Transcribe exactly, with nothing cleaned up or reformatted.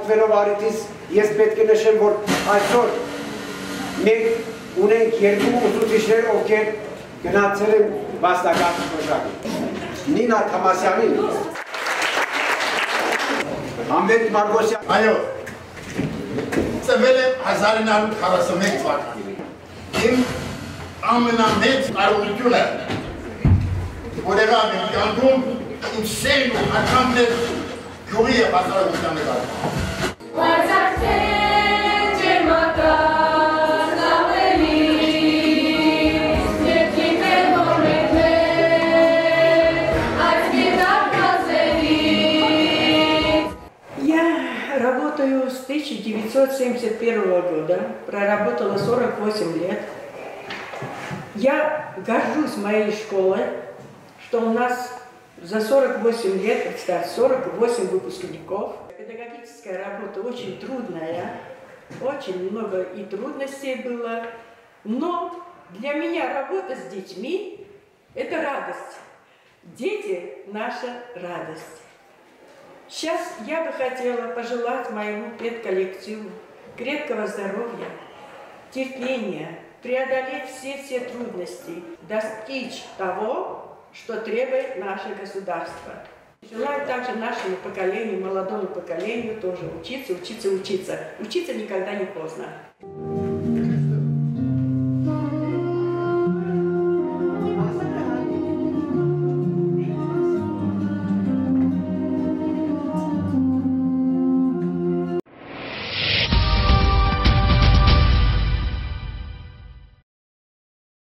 վնովարիցից ես պետք է նշեմ, որ այսօր մենք ունենք երկու ուսուցիչներ, ովքեր գնացել են վաստակած շրջակի։ Նինա Թամասյանին, Համբերտ Մարգոսյան։ Այո, ծնվել եմ հազար ինը հարյուր քառասունմեկ թվականին։ Իմ ամենամեծ կարողությունը, որ եղավ իմ կյանքում, իմ սերն ու ականն էր գյուղի և հասարակության նկատմամբ։ Я работаю с тысяча девятьсот семьдесят первого года, проработала сорок восемь лет. Я горжусь моей школой, что у нас за сорок восемь лет, представьте, сорок восемь выпускников. Педагогическая работа очень трудная, очень много и трудностей было, но для меня работа с детьми – это радость. Дети – наша радость. Сейчас я бы хотела пожелать моему педколлективу крепкого здоровья, терпения, преодолеть все-все трудности, достичь того, что требует наше государство. Желаю также нашему поколению, молодому поколению тоже учиться, учиться, учиться. Учиться никогда не поздно.